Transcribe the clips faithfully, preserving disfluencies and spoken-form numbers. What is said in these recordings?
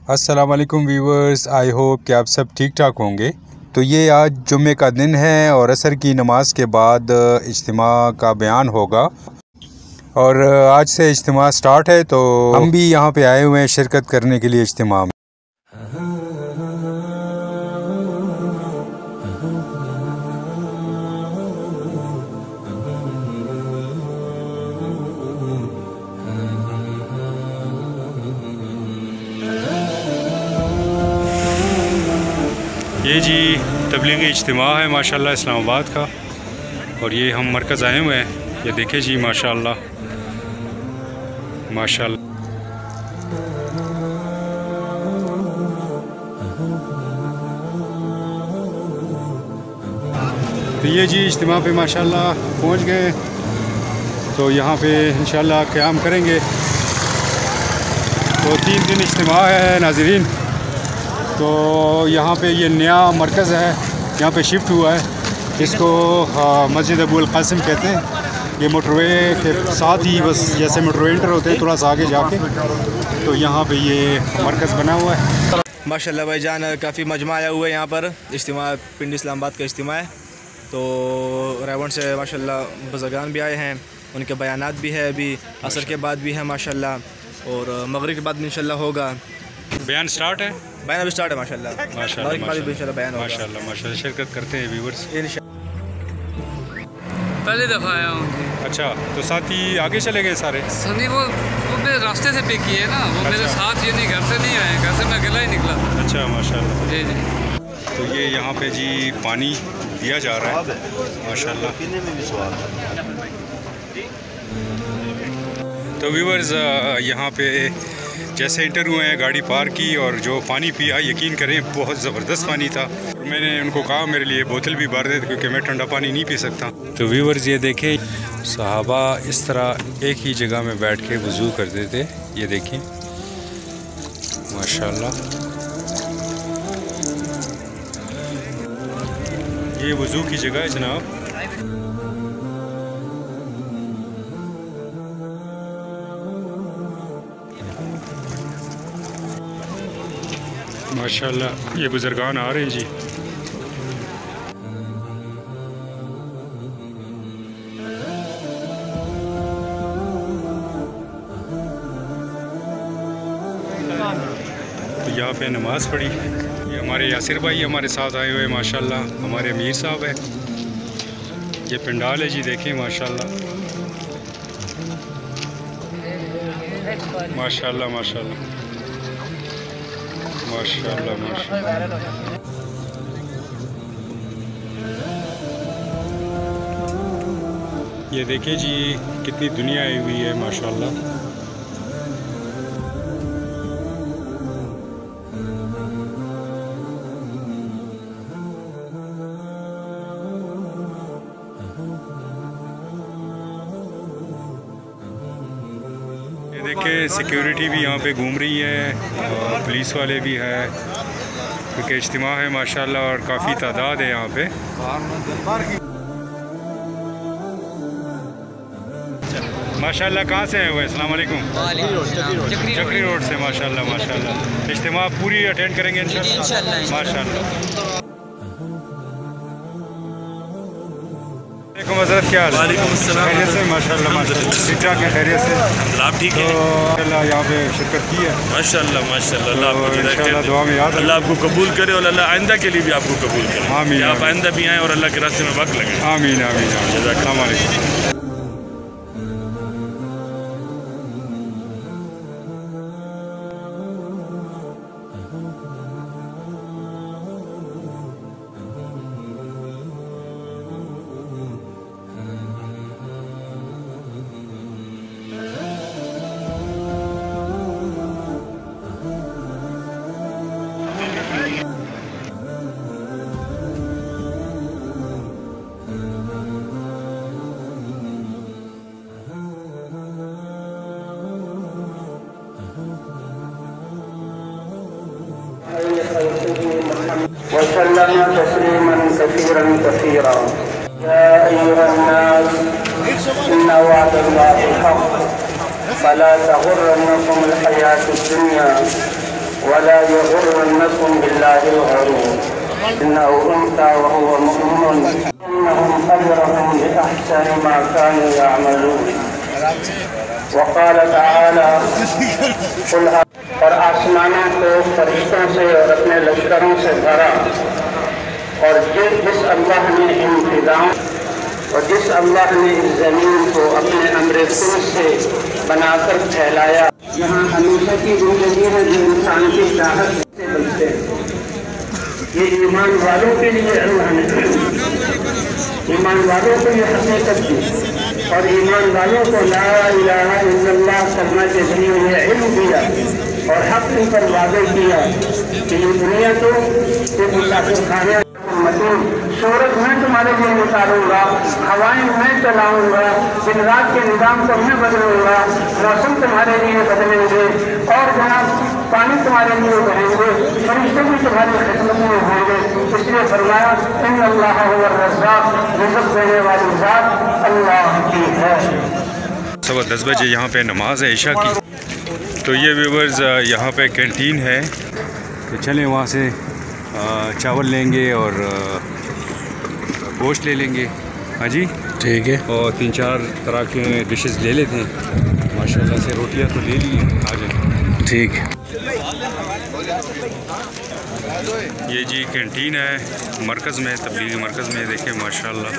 अस्सलाम वालेकुम viewers, I hope कि आप सब ठीक ठाक होंगे। तो ये आज जुम्मे का दिन है और असर की नमाज के बाद इज्तिमा का बयान होगा और आज से इज्तिमा स्टार्ट है। तो हम भी यहाँ पे आए हुए हैं शिरकत करने के लिए इज्तिमा में। ये जी तबलीगी इज्तिमा है माशाल्लाह इस्लामाबाद का, और ये हम मरकज़ आए हुए हैं। ये देखें जी माशाल्लाह माशाल्लाह। तो ये जी इज्तिमा पे माशाल्लाह पहुंच गए, तो यहाँ पे इंशाल्लाह क़याम करेंगे। तो तीन दिन इज्तिमा है नाज़रीन। तो यहाँ पे ये नया मरकज़ है, यहाँ पे शिफ्ट हुआ है, इसको मस्जिद अबुल कासिम कहते हैं। ये मोटरवे के साथ ही बस जैसे मोटरवे इंटर होते हैं थोड़ा सा आगे जाके, तो यहाँ पे ये मरकज़ बना हुआ है। माशाल्लाह भाईजान, काफ़ी मजमा आया हुआ है यहाँ पर। इज्तिमा पिंडी इस्लामाबाद का इज्तिमा है। तो रावण से माशाल्लाह बुज़ुर्गान भी आए हैं, उनके बयानात भी है, अभी असर के बाद भी है माशाल्लाह, और मगरिब के बाद भी इंशाल्लाह होगा। बयान स्टार्ट है, बयान अभी स्टार्ट है माशाल्लाह माशाल्लाह माशाल्लाह बयान होगा माशाल्लाह माशाल्लाह। शिरकत करते हैं व्यूवर्स। पहली दफ़ा आया हूँ। अच्छा, तो साथी आगे चले गए सारे? सनी वो वो मेरे रास्ते से पिक किए ना, वो अच्छा। मेरे साथ ये नहीं, घर से नहीं आए, घर से मैं अकेला ही निकला। अच्छा माशाल्लाह। जी जी। तो ये यहाँ पे जी पानी दिया जा रहा है माशाल्लाह। तो व्यूवर्स यहाँ पे जैसे इंटर हुए हैं, गाड़ी पार्क की और जो पानी पिया, यकीन करें बहुत ज़बरदस्त पानी था। और मैंने उनको कहा मेरे लिए बोतल भी भर दे, क्योंकि मैं ठंडा पानी नहीं पी सकता। तो व्यूवर्स ये देखें, सहाबा इस तरह एक ही जगह में बैठ के वज़ू करते थे। ये देखें माशाल्लाह, ये वज़ू की जगह है जनाब। माशाल्लाह ये बुज़ुर्गान आ रहे हैं जी। तो यहाँ पे नमाज़ पढ़ी। ये हमारे यासिर भाई हमारे साथ आए हुए माशाल्लाह, हमारे अमीर साहब है। ये पंडाल है जी, देखें माशाल्लाह माशाल्लाह माशाल्लाह माशाल्लाह माशाल्लाह। ये देखिए जी कितनी दुनिया आई हुई है माशाल्लाह। ये देखिए सिक्योरिटी भी यहाँ पे घूम रही है और पुलिस वाले भी है, क्योंकि इज्तिमा है माशाल्लाह और काफ़ी तादाद है यहाँ पे। माशाल्लाह। कहाँ से आए हुए? अस्सलाम वालेकुम। चक्री रोड से माशाल्लाह माशाल्लाह। इज्तिमा पूरी अटेंड करेंगे इंशाल्लाह माशाल्लाह। हज़रत क्या हाल? वालेकुम अस्सलाम। खैरियत से? माशाल्लाह माशाल्लाह, ठीक ठाक है, खैरियत से। आप ठीक है? तो अल्लाह यहाँ पे शिरकत की है माशाल्लाह माशाल्लाह। अल्लाह आपको इंशाल्लाह दुआ में याद, अल्लाह आपको कबूल करे और अल्लाह आइंदा के लिए भी आपको कबूल करे। आमीन। आप आइंदा भी आएँ और अल्लाह के रास्ते में वक्त लगे। आमीन आमीन। अस्सलाम वालेकुम। वसल्लम तस्लीमन कसीरन कसीरा। या अय्युहन्नास इन्ना वअदल्लाहि हक़्क़ फला तग़ुर्रन्नकुमुल हयातुद दुन्या व वला यग़ुर्रन्नकुम बिल्लाहिल ग़रूर इन्नहु उम्ता व हुवा मुमिनुन इन्नहुम अजरहुम बिअहसनि मा कानू यअमलून। वक़ाल तआला कुल और आसमानों को फरिश्तों से और अपने लश्करों से भरा और जिस जिस अल्लाह ने इन फिजाओं और जिस अल्लाह ने इस ज़मीन को अपने अम्र कुल से बनाकर फैलाया, यहाँ हमेशा की ज़िंदगी है जो इंसान की चाहत से बचते हैं। ये ईमान वालों के लिए अल्लाह ने ईमान वालों को ये हकीकत दी और ईमान वालों को ला इलाहा इल्लल्लाह करना के जरिए ये इल्म दिया और हक इन पर वादे किया कि ये दुनिया तो ये मुसाफिर खाने सूरज मैं तुम्हारे लिए निकालूंगा, हवाएं मैं चलाऊंगा, दिन रात के निज़ाम को मैं बदलूंगा, मौसम तुम्हारे लिए बदलेंगे और जनाब पानी तुम्हारे लिए बहेंगे, फरिश्ते भी तुम्हारी खिदमत में होंगे। इसलिए फरमाया इन अल्लाह हुवा रज़्ज़ाक़, रिज़्क़ देने वाली ज़ात अल्लाह की है। सुबह दस बजे यहाँ पे नमाज है ईशा की। तो ये व्यूवर्स यहाँ पे कैंटीन है, तो चलें वहाँ से चावल लेंगे और गोश्त ले लेंगे। हाँ जी ठीक है। और तीन चार तरह के डिशेस ले लेते हैं। माशाल्लाह से रोटियां तो ले ली आ जाए। ठीक। ये जी कैंटीन है मरकज़ में, तबलीगी मरकज़ में। देखें माशाल्लाह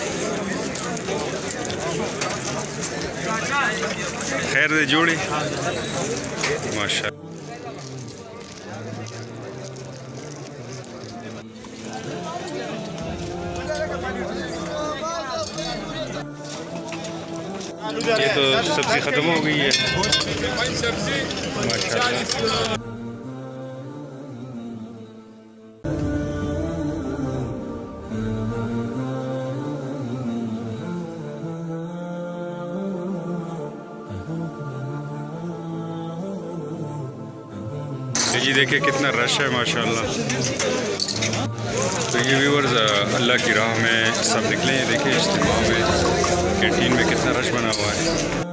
खैर दे जोड़े माशाल्लाह। ये तो सब्ज़ी ख़त्म हो गई है माशाल्लाह। जी देखिए कितना रश है माशाल्लाह। तो ये व्यूअर्स अल्लाह की राह में सब निकले हैं। देखिए इज्तिमा में कैंटीन में कितना रश बना हुआ है।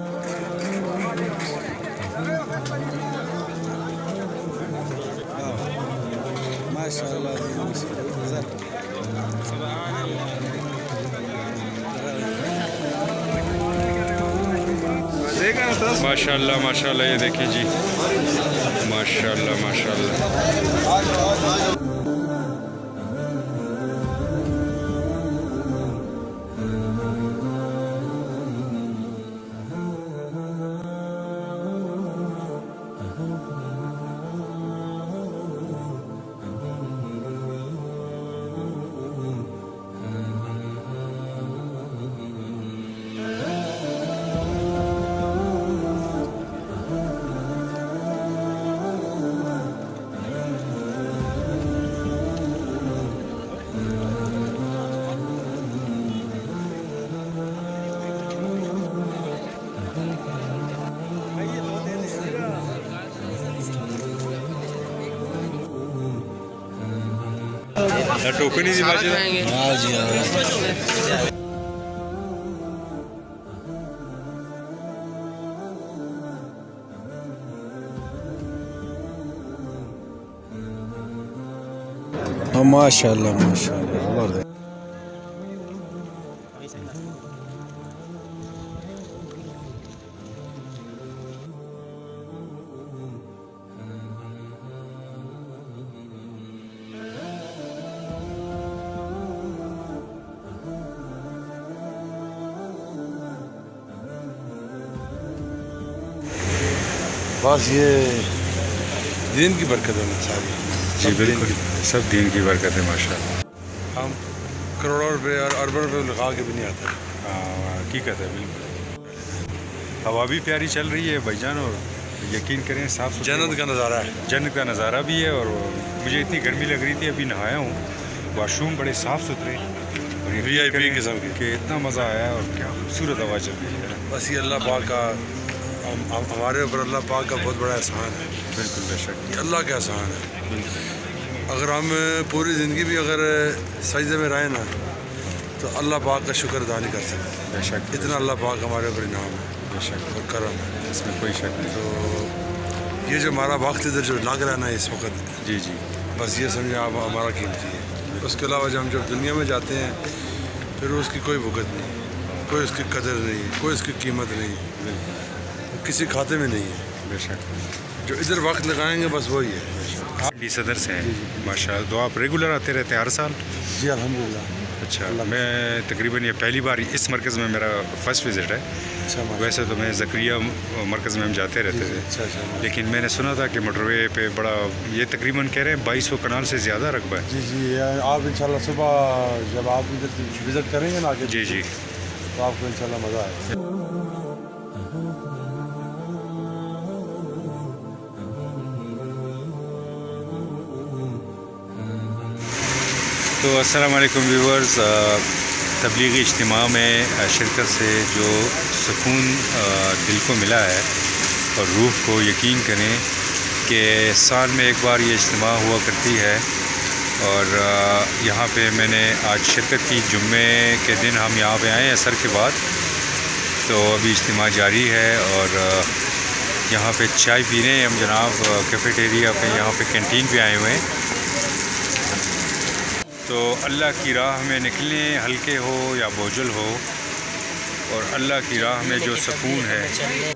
माशाल्लाह माशाल्लाह ये देखिए जी माशाल्लाह माशाल्लाह। टोकन ही हाँ जी हाँ। हाँ माशाल्लाह माशाल्लाह। बस ये दीन की बरकत है सारी। जी बिल्कुल सब दीन की बरकत है माशाल्लाह। हम करोड़ों रुपए और अरबों रुपए लगा के भी नहीं आते। हाँ हकीकत है बिल्कुल। हवा भी प्यारी चल रही है भाईजान और यकीन करें साफ जन्नत का नज़ारा है। जन्नत का नज़ारा भी है। और मुझे इतनी गर्मी लग रही थी, अभी नहाया हूँ। वाशरूम बड़े साफ़ सुथरे और वी आई पी किस्म के इतना मज़ा आया और क्या खूबसूरत हवा चल रही है। बस ये अल्लाह पाक का हमारे ऊपर अल्लाह पाक का बहुत बड़ा एहसान है। बिल्कुल बेशक ये अल्लाह का एहसान है। अगर हम पूरी ज़िंदगी भी अगर सजदे में रहें ना तो अल्लाह पाक का शुक्र अदा नहीं कर सकते। बेशक इतना अल्लाह पाक हमारे ऊपर इनाम है बेशक और करम है, इसमें कोई शक नहीं। तो ये जो हमारा वक्त इधर जो लग रहा है ना इस वक्त, जी जी, बस ये समझे आप हमारा कीमती है। उसके अलावा जब हम जब दुनिया में जाते हैं फिर उसकी कोई भुगत नहीं, कोई उसकी कदर नहीं, कोई उसकी कीमत नहीं, किसी खाते में नहीं है। बेशक जो इधर वक्त लगाएंगे बस वही है। आप भी सदर से हैं माशाल्लाह, तो आप रेगुलर आते रहते हैं हर साल? जी अल्हम्दुलिल्लाह। अच्छा, मैं तकरीबन ये पहली बार इस मरकज़ में मेरा फ़र्स्ट विज़िट है। अच्छा, वैसे तो मैं ज़करिया मरकज़ में हम जाते रहते थे, अच्छा अच्छा। लेकिन मैंने सुना था कि मोटरवे पे बड़ा ये तकरीबन कह रहे हैं बाईस सौ कनाल से ज़्यादा रकबा है। जी जी, आप इंशाल्लाह सुबह जब आप इधर विज़िट करेंगे ना आगे, जी जी, तो आपको इंशाल्लाह मज़ा आएगा। तो अस्सलाम वालेकुम व्यूअर्स, तबलीगी इज्तिमा में शिरकत से जो सुकून दिल को मिला है और रूह को, यकीन करें कि साल में एक बार ये इज्तिमा हुआ करती है। और यहाँ पे मैंने आज शिरकत की। जुम्मे के दिन हम यहाँ पे आए असर के बाद, तो अभी इज्तिमा जारी है और यहाँ पे चाय पी रहे हैं हम जनाब कैफेटेरिया पे, यहाँ पे कैंटीन पे आए हुए हैं। तो अल्लाह की राह में निकलें, हल्के हो या बोझल हो, और अल्लाह की राह में जो सुकून है।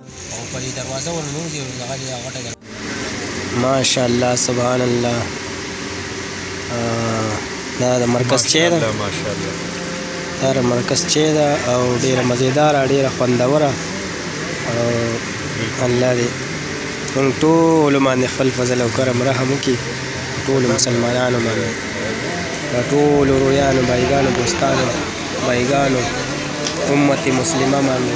माशाअल्लाह, सुभान अल्लाह। دا مرکز چې ده माशाअल्लाह دا مرکز چې ده او ډیره مزیداره، ډیره خوندوره، او الله دې موږ ټولو باندې خپل فضل او کرم رحم وکړي، ټولو مسلمانانو باندې، ټولو رویانو، بایګانو، دوستانو، بایګانو، امت مسلمه باندې،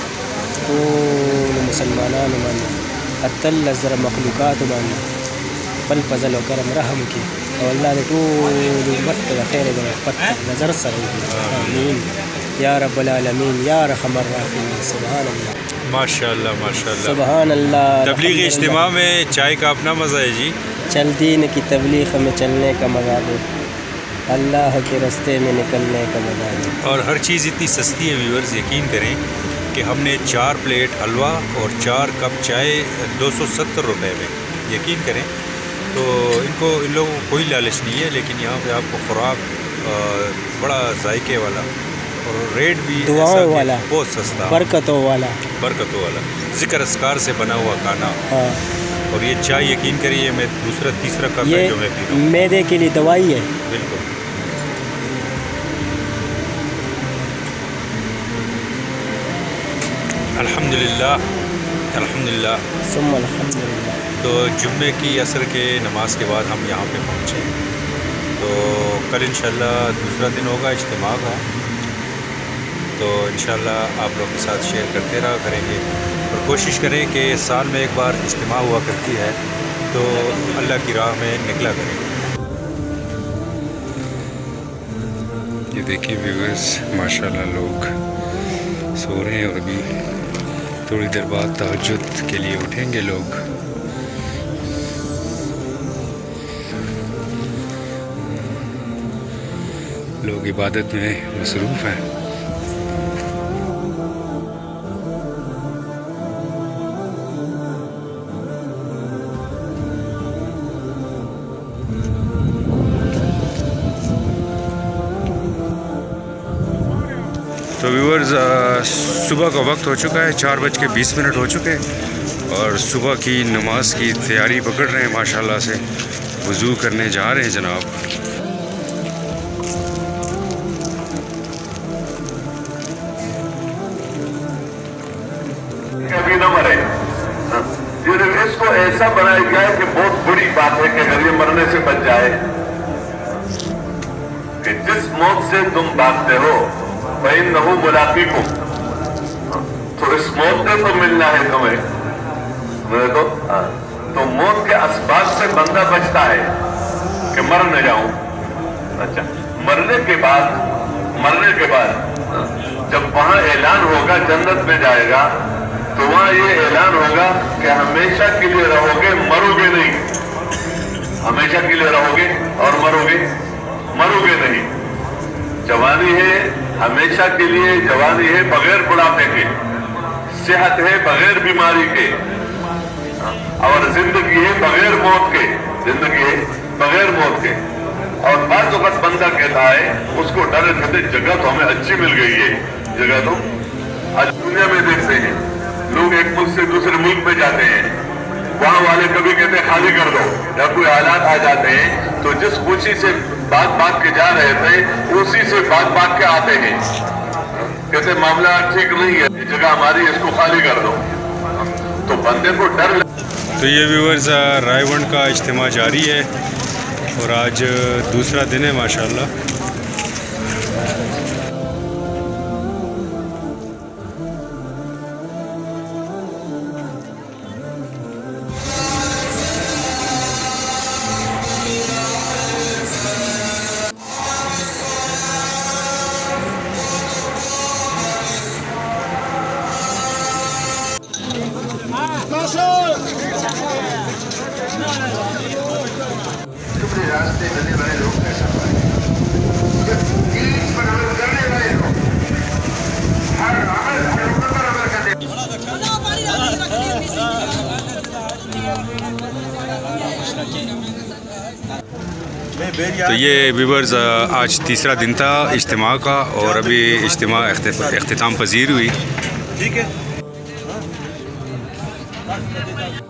ټولو مسلمانانو باندې، اتلس زره مخلوقاتو باندې خپل فضل او کرم رحم وکړي، او الله دې ټول امت ته د خیر د رحمت نظر سره وکړي. آمین یا رب العالمین یا ارحم الراحمین. سبحان اللہ माशाअल्लाह माशाअल्लाह। सुबहान अल्लाह। तबलीगी इज्तिमा में चाय का अपना मज़ा है जी। चल दीन की तबलीग में चलने का मज़ा दे, अल्लाह के रास्ते में निकलने का मज़ा दे। और हर चीज़ इतनी सस्ती है व्यूअर्स, यकीन करें कि हमने चार प्लेट हलवा और चार कप चाय दो सौ सत्तर रुपये में, यकीन करें। तो इनको इन लोगों को कोई लालच नहीं है, लेकिन यहाँ पे आपको खुराक बड़ा जायके वाला और रेट भी दुआओं वाला, बहुत सस्ता, बरकतों वाला, बरकतों वाला, ज़िक्र अस्कार से बना हुआ खाना। हाँ। और ये चाय यकीन करिए मैं दूसरा तीसरा कप है जो मैं पी रहा हूँ, मैदे के लिए दवाई है। बिल्कुल। अल्हम्दुलिल्लाह अल्हम्दुलिल्लाह सुम्मा अल्हम्दुलिल्लाह। तो जुम्मे की असर के नमाज के बाद हम यहाँ पे पहुँचे। तो कल इंशाल्लाह दूसरा दिन होगा इज्तिमा का, तो इंशाल्लाह आप लोग के साथ शेयर करते रहा करेंगे और कोशिश करें कि साल में एक बार इज्तिमा हुआ करती है, तो अल्लाह की राह में निकला करें। ये देखिए व्यूअर्स, माशाल्लाह लोग सो रहे हैं और अभी थोड़ी देर बाद तहज्जुद के लिए उठेंगे लोग। लोग इबादत में मसरूफ़ हैं। तो व्यूअर्स, सुबह का वक्त हो चुका है, चार बज के बीस मिनट हो चुके हैं और सुबह की नमाज की तैयारी पकड़ रहे हैं माशाल्लाह से। वज़ू करने जा रहे हैं जनाब। कभी न मरे, इसको ऐसा बनाया गया है कि बहुत बुरी बात है कि अगर ये मरने से बच जाए, कि जिस मौत से तुम भागते हो वही नहू मुलाकी को, तो इस मौत से तो मिलना है तुम्हें, मुझे तो हाँ, तो मौत के असबाब से बंदा बचता है कि मर न जाऊं। अच्छा, मरने के बाद मरने के बाद जब वहां ऐलान होगा जन्नत में जाएगा, तो वहां ये ऐलान होगा कि हमेशा के लिए रहोगे, मरोगे नहीं, हमेशा के लिए रहोगे और मरोगे मरोगे नहीं। जवानी है हमेशा के लिए, जवानी है बगैर बुढ़ापे के, सेहत है बगैर बीमारी के, और जिंदगी है बगैर मौत के, जिंदगी है बगैर मौत के। और बात वक्त बंदा कहता है उसको डर कहते जगह तो हमें अच्छी मिल गई है, जगह तो आज दुनिया में देखते हैं लोग एक मुल्क से दूसरे मुल्क में जाते हैं, वहां वाले कभी कहते हैं खाली कर दो, या कोई हालात आ जाते हैं तो जिस खुशी से बात बात के जा रहे थे उसी से बात बात के आते हैं, कहते मामला ठीक नहीं है, जगह हमारी इसको खाली कर दो। तो बंदे को डर लग... तो ये व्यूअर्स रायवंड का इज्तिमा जारी है और आज दूसरा दिन है माशाल्लाह। रास्ते चलने वाले लोग कैसा पाए, दीन पर अमल करने वाले लोग हर अमल हर हुक्म पर अमल करते। तो ये व्यूअर्स आज तीसरा दिन था इज्तिमा का और अभी इज्तिमा इख्तिताम पजीर हुई। ठीक है।